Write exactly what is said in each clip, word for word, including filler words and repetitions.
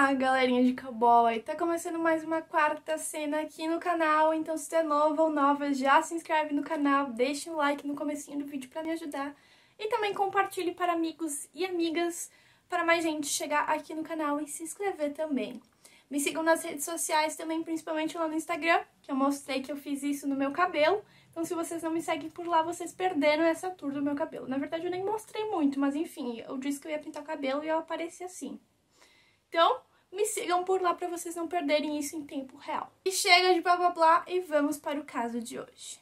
Olá, galerinha de cowboy! Tá começando mais uma quarta cena aqui no canal, então se você é novo ou nova, já se inscreve no canal, deixa um like no comecinho do vídeo pra me ajudar e também compartilhe para amigos e amigas para mais gente chegar aqui no canal e se inscrever também. Me sigam nas redes sociais também, principalmente lá no Instagram, que eu mostrei que eu fiz isso no meu cabelo. Então, se vocês não me seguem por lá, vocês perderam essa tour do meu cabelo. Na verdade, eu nem mostrei muito, mas enfim, eu disse que eu ia pintar o cabelo e eu apareci assim. Então, me sigam por lá pra vocês não perderem isso em tempo real. E chega de blá blá blá e vamos para o caso de hoje.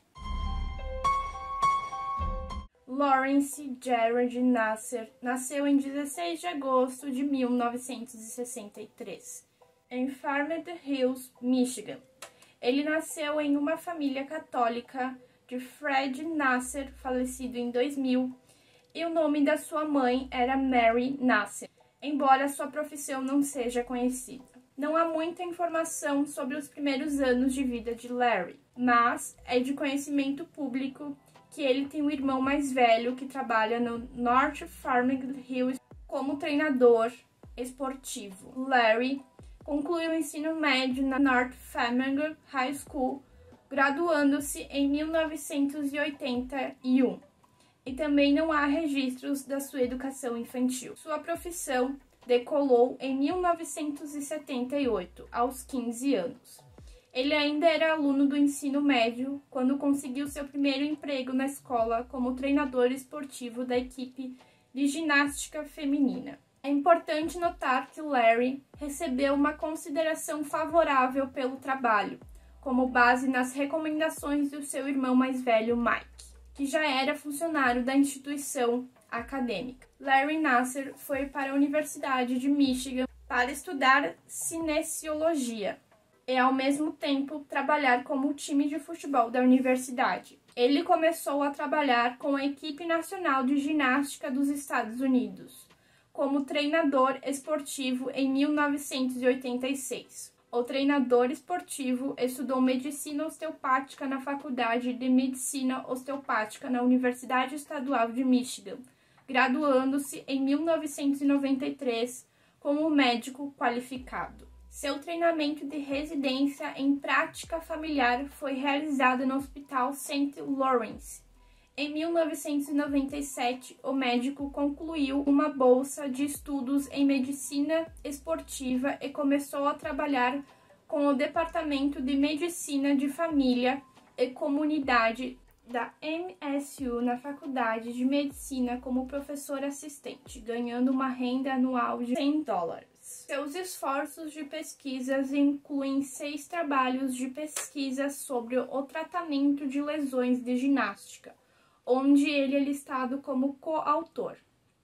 Lawrence Gerard Nasser nasceu em dezesseis de agosto de mil novecentos e sessenta e três, em Farmington Hills, Michigan. Ele nasceu em uma família católica de Fred Nasser, falecido em dois mil, e o nome da sua mãe era Mary Nasser, embora sua profissão não seja conhecida. Não há muita informação sobre os primeiros anos de vida de Larry, mas é de conhecimento público que ele tem um irmão mais velho que trabalha no North Farmington Hills como treinador esportivo. Larry concluiu o ensino médio na North Farmington High School, graduando-se em mil novecentos e oitenta e um. E também não há registros da sua educação infantil. Sua profissão decolou em mil novecentos e setenta e oito, aos quinze anos. Ele ainda era aluno do ensino médio quando conseguiu seu primeiro emprego na escola como treinador esportivo da equipe de ginástica feminina. É importante notar que Larry recebeu uma consideração favorável pelo trabalho, como base nas recomendações do seu irmão mais velho, Mike, que já era funcionário da instituição acadêmica. Larry Nasser foi para a Universidade de Michigan para estudar cinesiologia e, ao mesmo tempo, trabalhar como time de futebol da universidade. Ele começou a trabalhar com a equipe nacional de ginástica dos Estados Unidos como treinador esportivo em mil novecentos e oitenta e seis. O treinador esportivo estudou medicina osteopática na Faculdade de Medicina Osteopática na Universidade Estadual de Michigan, graduando-se em mil novecentos e noventa e três como médico qualificado. Seu treinamento de residência em prática familiar foi realizado no Hospital Saint Lawrence. Em mil novecentos e noventa e sete, o médico concluiu uma bolsa de estudos em medicina esportiva e começou a trabalhar com o Departamento de Medicina de Família e Comunidade da M S U na Faculdade de Medicina como professor assistente, ganhando uma renda anual de cem dólares. Seus esforços de pesquisas incluem seis trabalhos de pesquisa sobre o tratamento de lesões de ginástica, onde ele é listado como coautor.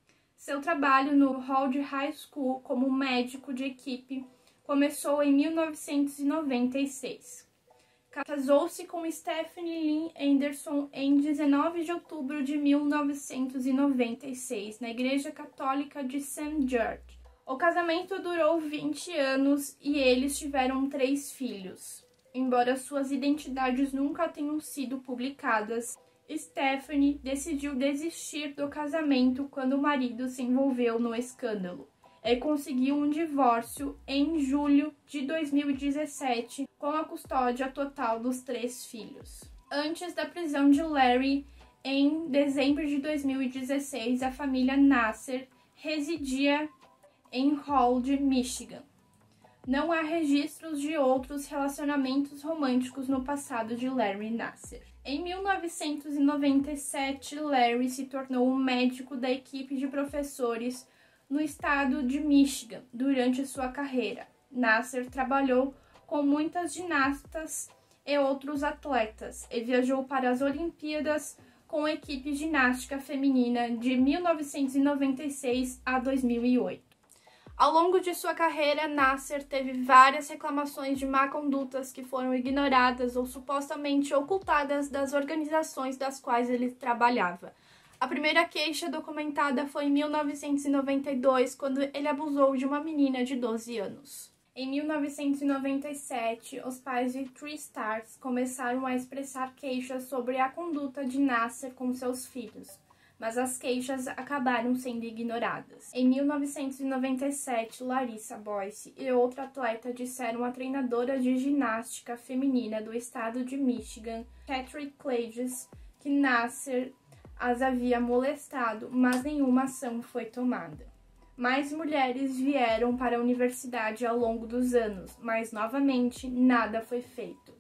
Seu trabalho no Howard High School como médico de equipe começou em mil novecentos e noventa e seis. Casou-se com Stephanie Lynn Anderson em dezenove de outubro de mil novecentos e noventa e seis, na Igreja Católica de Saint George. O casamento durou vinte anos e eles tiveram três filhos. Embora suas identidades nunca tenham sido publicadas, Stephanie decidiu desistir do casamento quando o marido se envolveu no escândalo e conseguiu um divórcio em julho de dois mil e dezessete com a custódia total dos três filhos. Antes da prisão de Larry, em dezembro de dois mil e dezesseis, a família Nasser residia em Holden, Michigan. Não há registros de outros relacionamentos românticos no passado de Larry Nasser. Em mil novecentos e noventa e sete, Larry se tornou um médico da equipe de professores no estado de Michigan durante sua carreira. Nasser trabalhou com muitas ginastas e outros atletas e viajou para as Olimpíadas com a equipe ginástica feminina de mil novecentos e noventa e seis a dois mil e oito. Ao longo de sua carreira, Nasser teve várias reclamações de má condutas que foram ignoradas ou supostamente ocultadas das organizações das quais ele trabalhava. A primeira queixa documentada foi em mil novecentos e noventa e dois, quando ele abusou de uma menina de doze anos. Em mil novecentos e noventa e sete, os pais de Tree Stars começaram a expressar queixas sobre a conduta de Nasser com seus filhos, mas as queixas acabaram sendo ignoradas. Em mil novecentos e noventa e sete, Larissa Boyce e outra atleta disseram à treinadora de ginástica feminina do estado de Michigan, Catherine Clages, que Nassar as havia molestado, mas nenhuma ação foi tomada. Mais mulheres vieram para a universidade ao longo dos anos, mas novamente nada foi feito.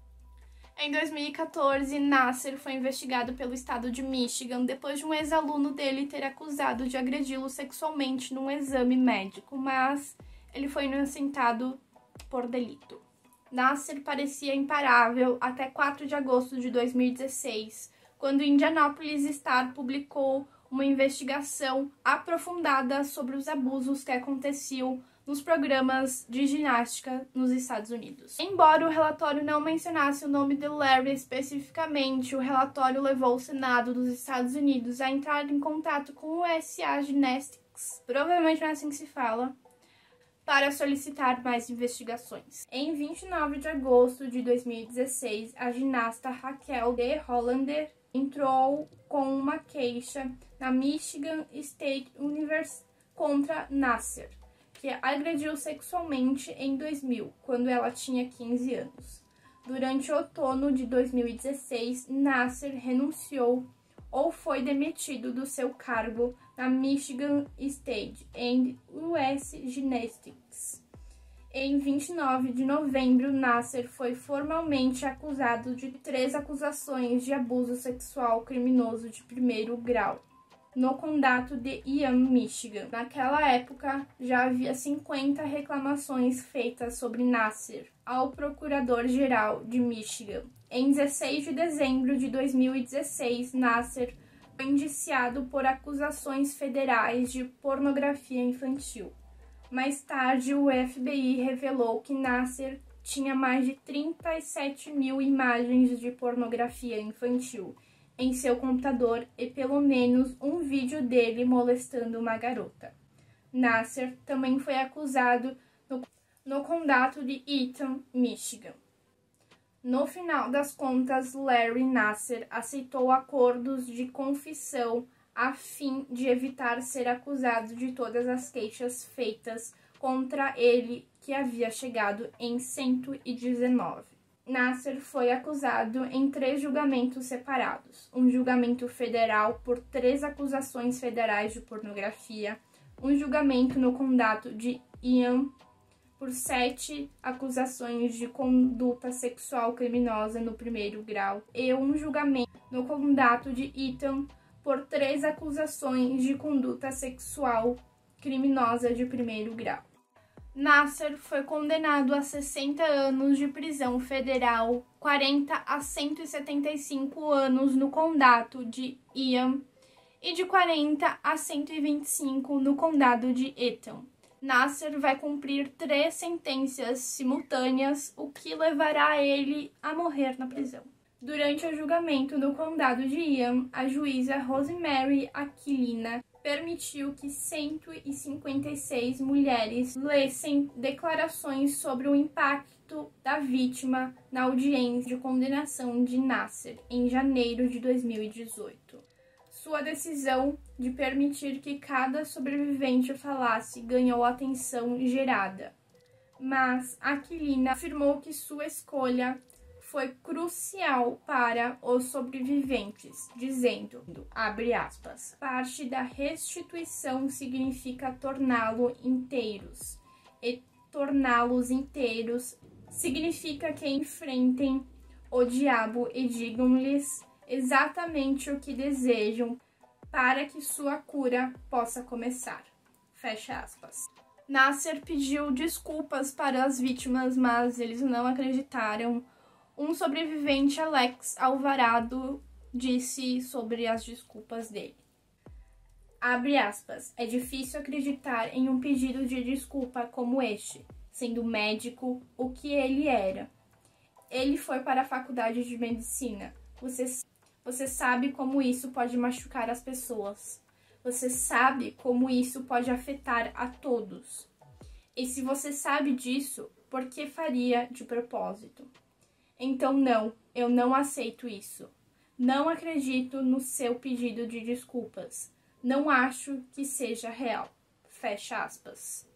Em dois mil e quatorze, Nassar foi investigado pelo estado de Michigan depois de um ex-aluno dele ter acusado de agredi-lo sexualmente num exame médico, mas ele foi inocentado por delito. Nassar parecia imparável até quatro de agosto de dois mil e dezesseis, quando o Indianapolis Star publicou uma investigação aprofundada sobre os abusos que aconteciam nos programas de ginástica nos Estados Unidos. Embora o relatório não mencionasse o nome de Larry especificamente, o relatório levou o Senado dos Estados Unidos a entrar em contato com o U S A Gymnastics, provavelmente não é assim que se fala, para solicitar mais investigações. Em vinte e nove de agosto de dois mil e dezesseis, a ginasta Raquel de Hollander entrou com uma queixa na Michigan State University contra Nassar, que agrediu sexualmente em dois mil, quando ela tinha quinze anos. Durante o outono de dois mil e dezesseis, Nassar renunciou ou foi demitido do seu cargo na Michigan State and U S Gymnastics. Em vinte e nove de novembro, Nassar foi formalmente acusado de três acusações de abuso sexual criminoso de primeiro grau no condado de Ian, Michigan. Naquela época, já havia cinquenta reclamações feitas sobre Nassar ao procurador-geral de Michigan. Em dezesseis de dezembro de dois mil e dezesseis, Nassar foi indiciado por acusações federais de pornografia infantil. Mais tarde, o F B I revelou que Nassar tinha mais de trinta e sete mil imagens de pornografia infantil em seu computador e pelo menos um vídeo dele molestando uma garota. Nassar também foi acusado no, no condado de Eaton, Michigan. No final das contas, Larry Nassar aceitou acordos de confissão a fim de evitar ser acusado de todas as queixas feitas contra ele, que havia chegado em cento e dezenove. Nassar foi acusado em três julgamentos separados: um julgamento federal por três acusações federais de pornografia, um julgamento no condado de Ian por sete acusações de conduta sexual criminosa no primeiro grau e um julgamento no condado de Eaton por três acusações de conduta sexual criminosa de primeiro grau. Nassar foi condenado a sessenta anos de prisão federal, quarenta a cento e setenta e cinco anos no condado de Ian e de quarenta a cento e vinte e cinco no condado de Eaton. Nassar vai cumprir três sentenças simultâneas, o que levará ele a morrer na prisão. Durante o julgamento no condado de Ian, a juíza Rosemary Aquilina permitiu que cento e cinquenta e seis mulheres lessem declarações sobre o impacto da vítima na audiência de condenação de Nassar em janeiro de dois mil e dezoito. Sua decisão de permitir que cada sobrevivente falasse ganhou atenção gerada, mas Aquilina afirmou que sua escolha foi crucial para os sobreviventes, dizendo, abre aspas, parte da restituição significa torná-lo inteiros, e torná-los inteiros significa que enfrentem o diabo e digam-lhes exatamente o que desejam para que sua cura possa começar. Fecha aspas. Nassar pediu desculpas para as vítimas, mas eles não acreditaram. Um sobrevivente, Alex Alvarado, disse sobre as desculpas dele. Abre aspas, é difícil acreditar em um pedido de desculpa como este, sendo médico o que ele era. Ele foi para a faculdade de medicina. Você, você sabe como isso pode machucar as pessoas. Você sabe como isso pode afetar a todos. E se você sabe disso, por que faria de propósito? Então não, eu não aceito isso. Não acredito no seu pedido de desculpas. Não acho que seja real. Fecha aspas.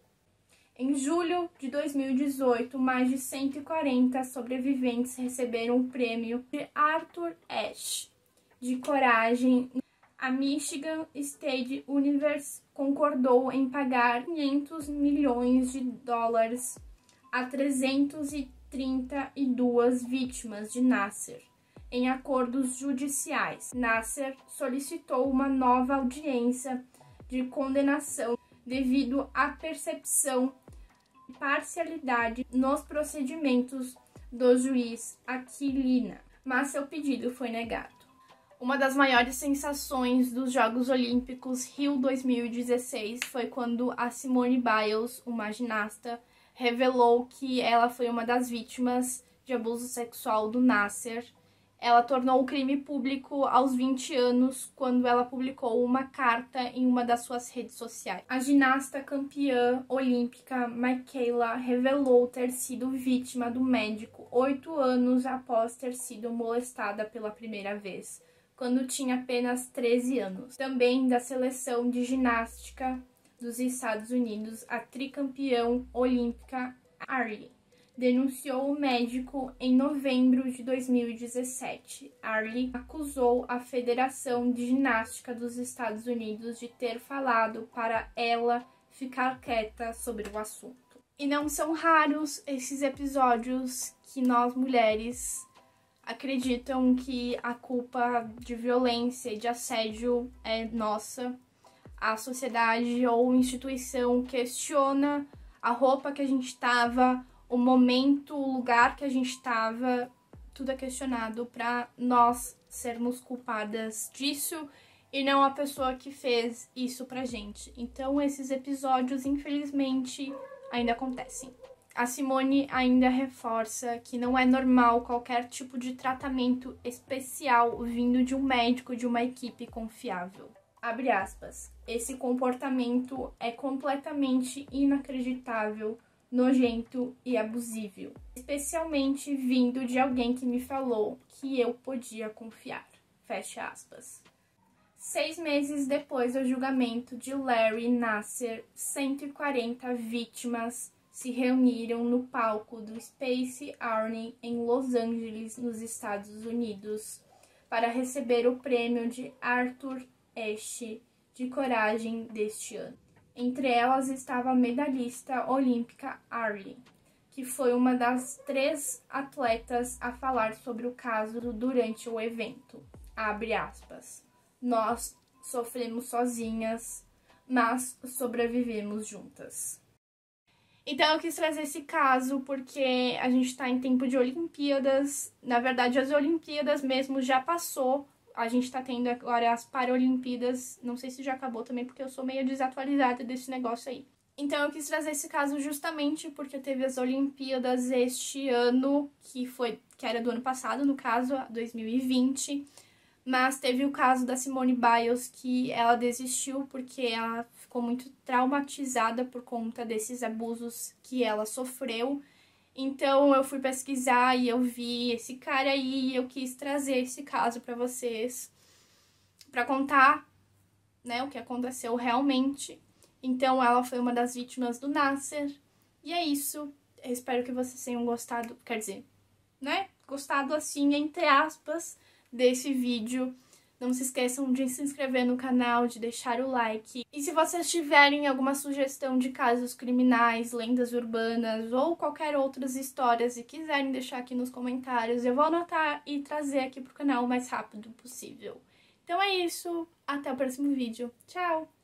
Em julho de dois mil e dezoito, mais de cento e quarenta sobreviventes receberam o prêmio de Arthur Ashe de coragem. A Michigan State University concordou em pagar quinhentos milhões de dólares a trezentas e trinta e duas vítimas de Nassar em acordos judiciais. Nassar solicitou uma nova audiência de condenação devido à percepção de parcialidade nos procedimentos do juiz Aquilina, mas seu pedido foi negado. Uma das maiores sensações dos Jogos Olímpicos Rio dois mil e dezesseis foi quando a Simone Biles, uma ginasta, revelou que ela foi uma das vítimas de abuso sexual do Nassar. Ela tornou o crime público aos vinte anos, quando ela publicou uma carta em uma das suas redes sociais. A ginasta campeã olímpica Michaela revelou ter sido vítima do médico oito anos após ter sido molestada pela primeira vez, quando tinha apenas treze anos. Também da seleção de ginástica dos Estados Unidos, a tricampeã olímpica Arlie denunciou o médico em novembro de dois mil e dezessete. Arlie acusou a Federação de Ginástica dos Estados Unidos de ter falado para ela ficar quieta sobre o assunto. E não são raros esses episódios que nós mulheres acreditam que a culpa de violência e de assédio é nossa. A sociedade ou instituição questiona a roupa que a gente estava, o momento, o lugar que a gente estava, tudo é questionado para nós sermos culpadas disso e não a pessoa que fez isso pra gente. Então esses episódios, infelizmente, ainda acontecem. A Simone ainda reforça que não é normal qualquer tipo de tratamento especial vindo de um médico de uma equipe confiável. Abre aspas. Esse comportamento é completamente inacreditável, nojento e abusivo, especialmente vindo de alguém que me falou que eu podia confiar. Fecha aspas. Seis meses depois do julgamento de Larry Nassar, cento e quarenta vítimas se reuniram no palco do Space Arena em Los Angeles, nos Estados Unidos, para receber o prêmio de Arthur Ashe de coragem deste ano. Entre elas estava a medalhista olímpica Arlie, que foi uma das três atletas a falar sobre o caso durante o evento. Abre aspas. Nós sofremos sozinhas, mas sobrevivemos juntas. Então eu quis trazer esse caso porque a gente tá em tempo de Olimpíadas. Na verdade, as Olimpíadas mesmo já passou. A gente tá tendo agora as Paralimpíadas. Não sei se já acabou também, porque eu sou meio desatualizada desse negócio aí. Então eu quis trazer esse caso justamente porque teve as Olimpíadas este ano, que foi que era do ano passado, no caso, dois mil e vinte. Mas teve o caso da Simone Biles, que ela desistiu porque ela ficou muito traumatizada por conta desses abusos que ela sofreu. Então eu fui pesquisar e eu vi esse cara aí e eu quis trazer esse caso pra vocês, pra contar, né, o que aconteceu realmente. Então ela foi uma das vítimas do Nassar. E é isso. Eu espero que vocês tenham gostado, quer dizer, né, gostado assim, entre aspas, desse vídeo. Não se esqueçam de se inscrever no canal, de deixar o like. E se vocês tiverem alguma sugestão de casos criminais, lendas urbanas ou qualquer outras histórias e quiserem deixar aqui nos comentários, eu vou anotar e trazer aqui pro canal o mais rápido possível. Então é isso, até o próximo vídeo. Tchau!